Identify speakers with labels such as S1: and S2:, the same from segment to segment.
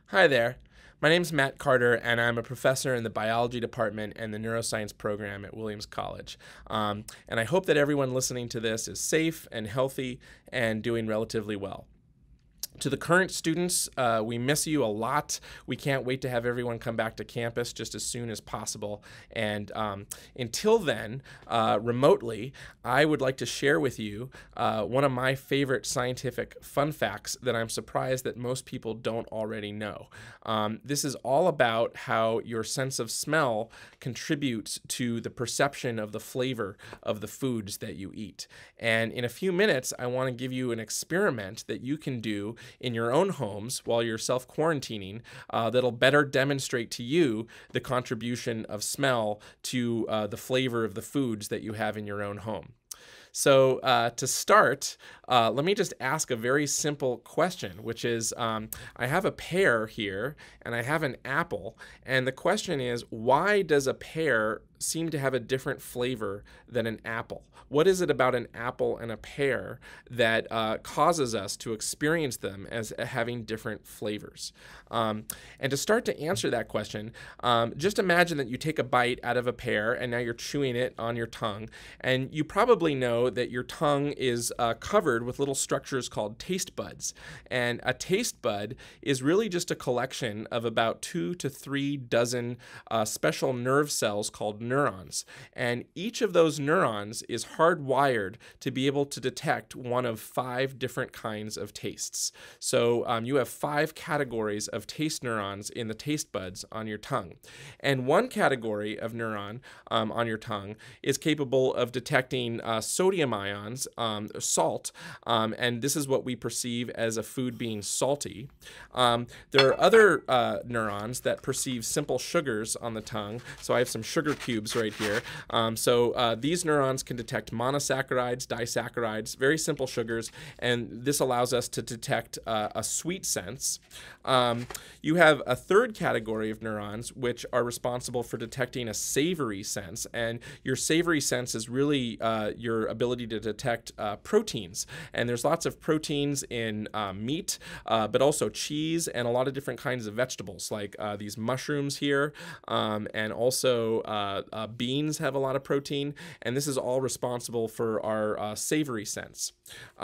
S1: Hi there. My name's Matt Carter, and I'm a professor in the biology department and the neuroscience program at Williams College. And I hope that everyone listening to this is safe and healthy and doing relatively well. To the current students, we miss you a lot. We can't wait to have everyone come back to campus just as soon as possible. And until then, remotely, I would like to share with you one of my favorite scientific fun facts that I'm surprised that most people don't already know. This is all about how your sense of smell contributes to the perception of the flavor of the foods that you eat. And in a few minutes, I want to give you an experiment that you can do in your own homes while you're self-quarantining that'll better demonstrate to you the contribution of smell to the flavor of the foods that you have in your own home. So to start, let me just ask a very simple question, which is I have a pear here and I have an apple. And the question is, why does a pear seem to have a different flavor than an apple? What is it about an apple and a pear that causes us to experience them as having different flavors? And to start to answer that question, just imagine that you take a bite out of a pear and now you're chewing it on your tongue. And you probably know that your tongue is covered with little structures called taste buds. And a taste bud is really just a collection of about 2 to 3 dozen special nerve cells called neurons. And each of those neurons is hardwired to be able to detect one of 5 different kinds of tastes. So you have 5 categories of taste neurons in the taste buds on your tongue. And one category of neuron on your tongue is capable of detecting sodium ions, salt, and this is what we perceive as a food being salty. There are other neurons that perceive simple sugars on the tongue. So I have some sugar cubes right here. These neurons can detect monosaccharides, disaccharides, very simple sugars, and this allows us to detect a sweet sense. You have a third category of neurons which are responsible for detecting a savory sense, and your savory sense is really your ability to detect proteins. And there's lots of proteins in meat, but also cheese and a lot of different kinds of vegetables, like these mushrooms here, and also beans have a lot of protein, and this is all responsible for our savory sense.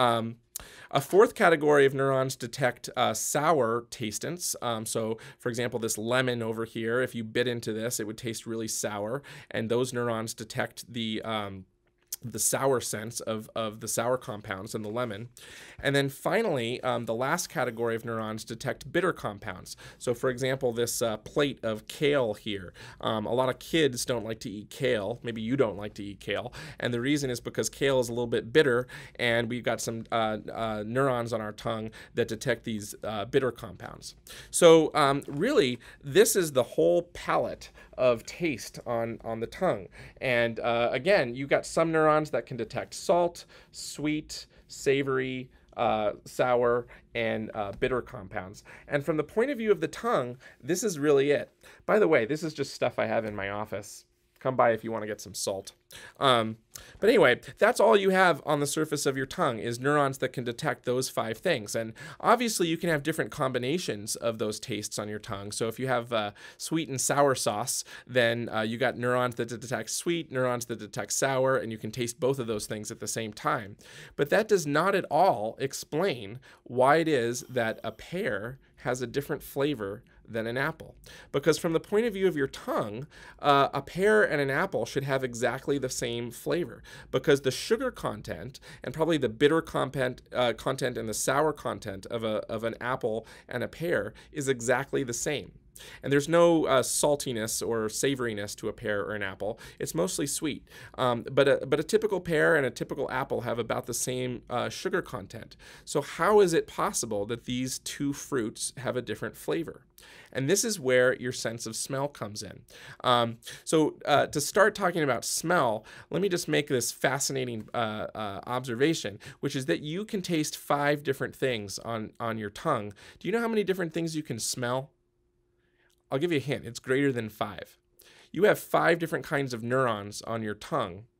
S1: A fourth category of neurons detect sour tastants. So, for example, this lemon over here, if you bit into this, it would taste really sour, and those neurons detect the sour sense of the sour compounds in the lemon. And then finally, the last category of neurons detect bitter compounds. So for example, this plate of kale here. A lot of kids don't like to eat kale. Maybe you don't like to eat kale. And the reason is because kale is a little bit bitter, and we've got some neurons on our tongue that detect these bitter compounds. So really, this is the whole palette of taste on the tongue. And again, you've got some neurons that can detect salt, sweet, savory, sour, and bitter compounds. And from the point of view of the tongue, this is really it. By the way, this is just stuff I have in my office. Come by if you want to get some salt. But anyway, that's all you have on the surface of your tongue is neurons that can detect those 5 things. And obviously you can have different combinations of those tastes on your tongue. So if you have sweet and sour sauce, then you got neurons that detect sweet, neurons that detect sour, and you can taste both of those things at the same time. But that does not at all explain why it is that a pear has a different flavor than an apple. Because from the point of view of your tongue, a pear and an apple should have exactly the same flavor, because the sugar content and probably the bitter content and the sour content of an apple and a pear is exactly the same. And there's no saltiness or savoriness to a pear or an apple. It's mostly sweet. But a typical pear and a typical apple have about the same sugar content. So how is it possible that these 2 fruits have a different flavor? And this is where your sense of smell comes in. To start talking about smell, let me just make this fascinating observation, which is that you can taste 5 different things on your tongue. Do you know how many different things you can smell? I'll give you a hint. It's greater than 5. You have 5 different kinds of neurons on your tongue,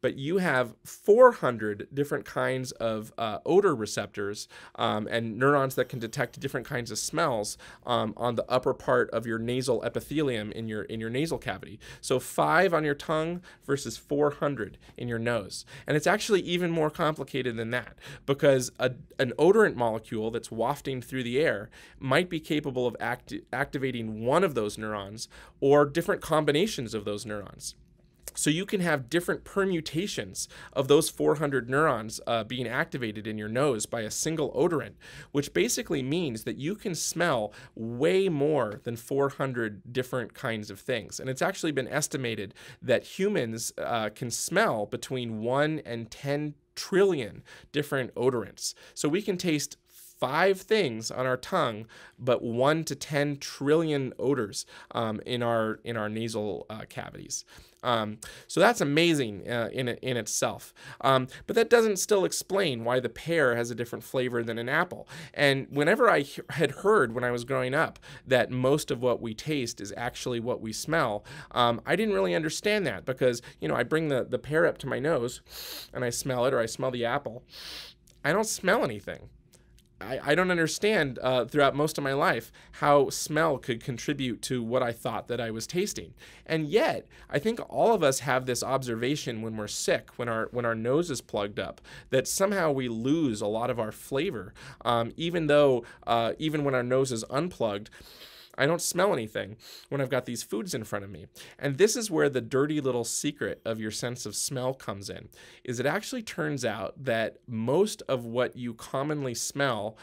S1: but you have 400 different kinds of odor receptors and neurons that can detect different kinds of smells on the upper part of your nasal epithelium in your nasal cavity. So 5 on your tongue versus 400 in your nose. And it's actually even more complicated than that, because an odorant molecule that's wafting through the air might be capable of activating one of those neurons or different combinations of those neurons. So you can have different permutations of those 400 neurons being activated in your nose by a single odorant, which basically means that you can smell way more than 400 different kinds of things. And it's actually been estimated that humans can smell between 1 and 10 trillion different odorants. So we can taste 5 things on our tongue, but 1 to 10 trillion odors in our nasal cavities. So that's amazing in itself. But that doesn't still explain why the pear has a different flavor than an apple. And whenever I had heard when I was growing up that most of what we taste is actually what we smell, I didn't really understand that, because, you know, I bring the pear up to my nose and I smell it, or I smell the apple. I don't smell anything. I don't understand throughout most of my life how smell could contribute to what I thought that I was tasting. And yet, I think all of us have this observation when we're sick, when our nose is plugged up, that somehow we lose a lot of our flavor, even when our nose is unplugged. I don't smell anything when I've got these foods in front of me. And this is where the dirty little secret of your sense of smell comes in, is it actually turns out that most of what you commonly smell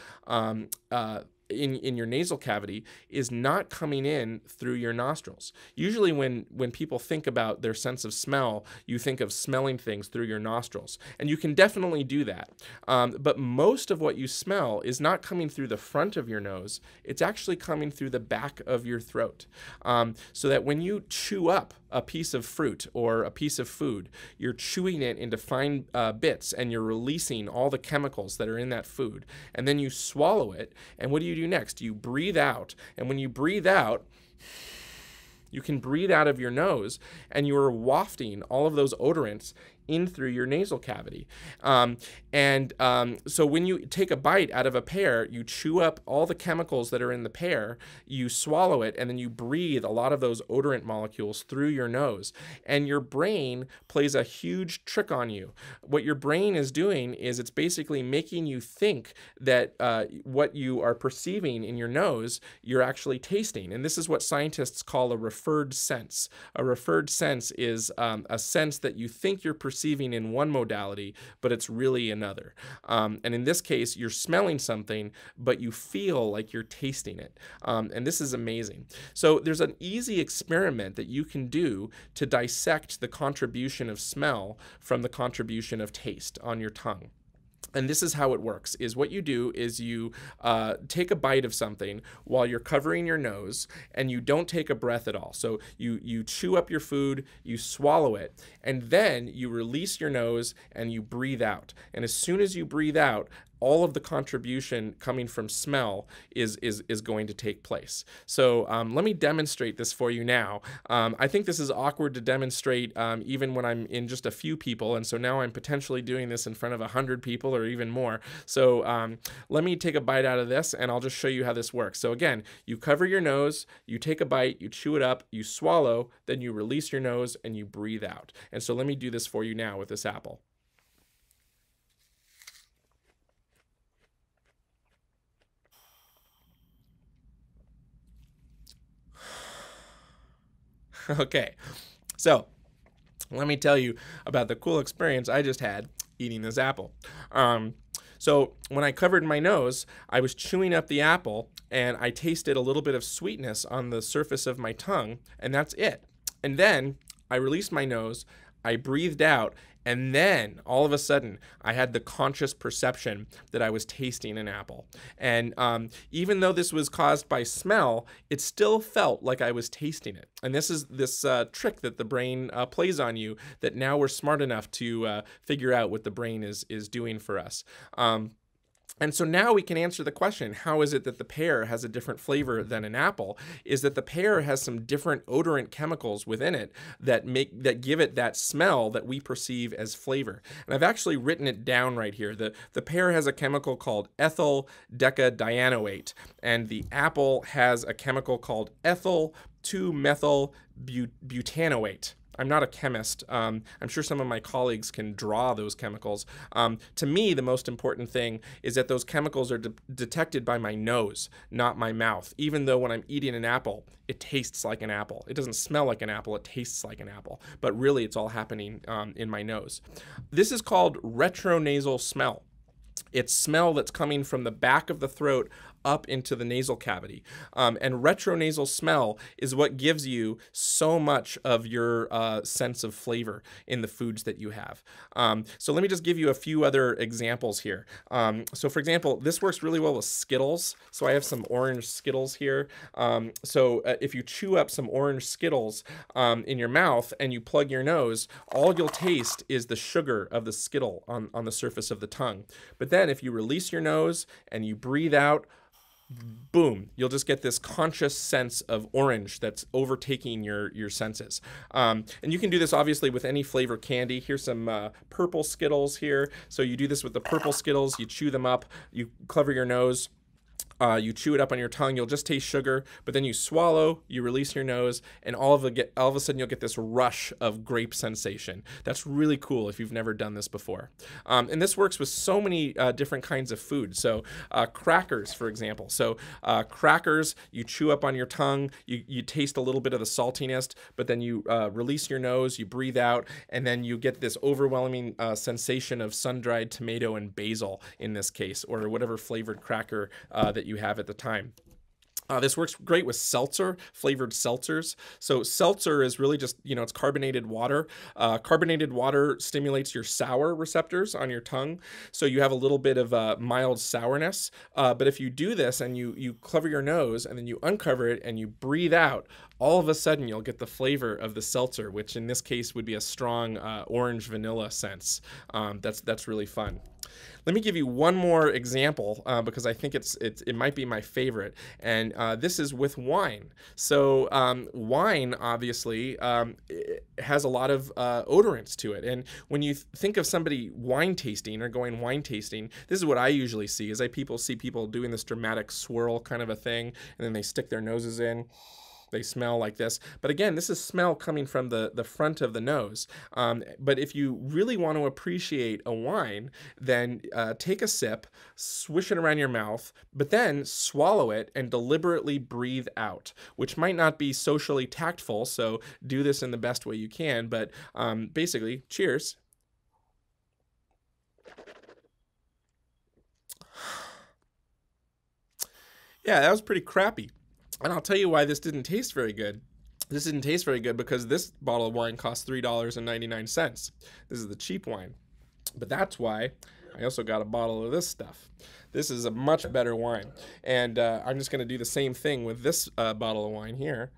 S1: in your nasal cavity is not coming in through your nostrils. Usually when people think about their sense of smell, you think of smelling things through your nostrils. And you can definitely do that. But most of what you smell is not coming through the front of your nose. It's actually coming through the back of your throat. So that when you chew up a piece of fruit or a piece of food, you're chewing it into fine bits, and you're releasing all the chemicals that are in that food. And then you swallow it, and what do you do next? You breathe out. And when you breathe out, you can breathe out of your nose, and you are wafting all of those odorants in through your nasal cavity. So when you take a bite out of a pear, you chew up all the chemicals that are in the pear, you swallow it, and then you breathe a lot of those odorant molecules through your nose. And your brain plays a huge trick on you. What your brain is doing is it's basically making you think that what you are perceiving in your nose, you're actually tasting. And this is what scientists call a referred sense. A referred sense is a sense that you think you're perceiving in one modality, but it's really another. And in this case, you're smelling something, but you feel like you're tasting it. And this is amazing. So there's an easy experiment that you can do to dissect the contribution of smell from the contribution of taste on your tongue. And this is how it works, is what you do is you take a bite of something while you're covering your nose, and you don't take a breath at all. So you chew up your food, you swallow it, and then you release your nose and you breathe out. And as soon as you breathe out, all of the contribution coming from smell is going to take place. So let me demonstrate this for you now. I think this is awkward to demonstrate even when I'm in just a few people, and so now I'm potentially doing this in front of 100 people or even more. So let me take a bite out of this, and I'll just show you how this works. So again, you cover your nose, you take a bite, you chew it up, you swallow, then you release your nose and you breathe out. And so let me do this for you now with this apple. Okay, so let me tell you about the cool experience I just had eating this apple. So when I covered my nose, I was chewing up the apple, and I tasted a little bit of sweetness on the surface of my tongue, and that's it. And then I released my nose, I breathed out, and then all of a sudden I had the conscious perception that I was tasting an apple. And even though this was caused by smell, it still felt like I was tasting it. And this is this trick that the brain plays on you, that now we're smart enough to figure out what the brain is doing for us. And so now we can answer the question, how is it that the pear has a different flavor than an apple? Is that the pear has some different odorant chemicals within it that give it that smell that we perceive as flavor. And I've actually written it down right here. The pear has a chemical called ethyl decadienoate, and the apple has a chemical called ethyl 2-methyl butanoate. I'm not a chemist. I'm sure some of my colleagues can draw those chemicals. To me, the most important thing is that those chemicals are detected by my nose, not my mouth. Even though when I'm eating an apple, it tastes like an apple. It doesn't smell like an apple, it tastes like an apple. But really, it's all happening in my nose. This is called retronasal smell. It's smell that's coming from the back of the throat up into the nasal cavity. And retronasal smell is what gives you so much of your sense of flavor in the foods that you have. So let me just give you a few other examples here. So for example, this works really well with Skittles. So I have some orange Skittles here. If you chew up some orange Skittles in your mouth and you plug your nose, all you'll taste is the sugar of the Skittle on the surface of the tongue. But then if you release your nose and you breathe out, boom, you'll just get this conscious sense of orange that's overtaking your senses. And you can do this obviously with any flavor candy. Here's some purple Skittles here. So you do this with the purple Skittles, you chew them up, you cover your nose, you chew it up on your tongue, you'll just taste sugar, but then you swallow, you release your nose, and all of a sudden you'll get this rush of grape sensation. That's really cool if you've never done this before. And this works with so many different kinds of food. So crackers, for example. So crackers, you chew up on your tongue, you taste a little bit of the saltiness, but then you release your nose, you breathe out, and then you get this overwhelming sensation of sun-dried tomato and basil in this case, or whatever flavored cracker that you have at the time. This works great with seltzer, flavored seltzers. So seltzer is really just, it's carbonated water. Carbonated water stimulates your sour receptors on your tongue. So you have a little bit of mild sourness. But if you do this and you cover your nose and then you uncover it and you breathe out, all of a sudden you'll get the flavor of the seltzer, which in this case would be a strong orange vanilla sense. That's really fun. Let me give you one more example because I think it might be my favorite, and this is with wine. So wine obviously has a lot of odorants to it, and when you think of somebody wine tasting or going wine tasting, this is what I usually see: is see people doing this dramatic swirl kind of a thing, and then they stick their noses in. They smell like this. But again, this is smell coming from the front of the nose. But if you really want to appreciate a wine, then take a sip, swish it around your mouth, but then swallow it and deliberately breathe out, which might not be socially tactful, so do this in the best way you can. But basically, cheers. Yeah, that was pretty crappy. And I'll tell you why this didn't taste very good. This didn't taste very good because this bottle of wine cost $3.99. This is the cheap wine. But that's why I also got a bottle of this stuff. This is a much better wine. And I'm just going to do the same thing with this bottle of wine here.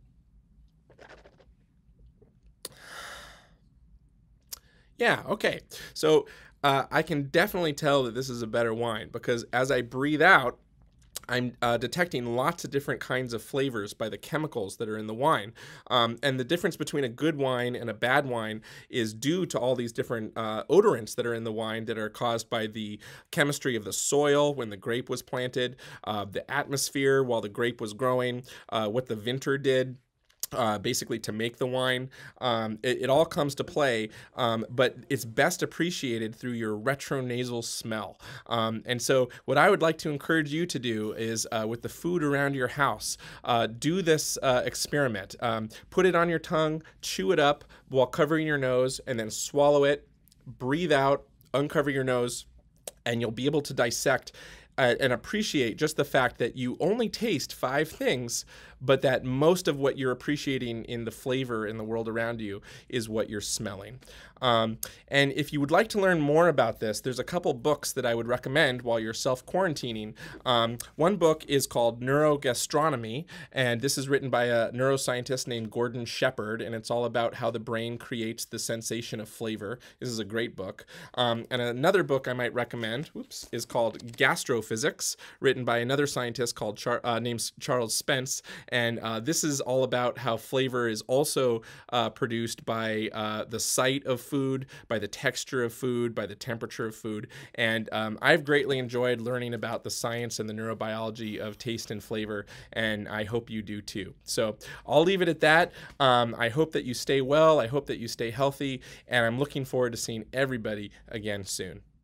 S1: Yeah, okay. So I can definitely tell that this is a better wine because as I breathe out, I'm detecting lots of different kinds of flavors by the chemicals that are in the wine. And the difference between a good wine and a bad wine is due to all these different odorants that are in the wine that are caused by the chemistry of the soil when the grape was planted, the atmosphere while the grape was growing, what the vintner did. Basically to make the wine. It all comes to play, but it's best appreciated through your retronasal smell. And so what I would like to encourage you to do is with the food around your house, do this experiment. Put it on your tongue, chew it up while covering your nose, and then swallow it, breathe out, uncover your nose, and you'll be able to dissect and appreciate just the fact that you only taste 5 things, but that most of what you're appreciating in the flavor in the world around you is what you're smelling. And if you would like to learn more about this, there's a couple books that I would recommend while you're self-quarantining. One book is called Neurogastronomy, and this is written by a neuroscientist named Gordon Shepherd, and it's all about how the brain creates the sensation of flavor. This is a great book. And another book I might recommend is called Gastrophysics, written by another scientist called named Charles Spence. And this is all about how flavor is also produced by the sight of food, by the texture of food, by the temperature of food. And I've greatly enjoyed learning about the science and the neurobiology of taste and flavor, and I hope you do too. So I'll leave it at that. I hope that you stay well. I hope that you stay healthy, and I'm looking forward to seeing everybody again soon.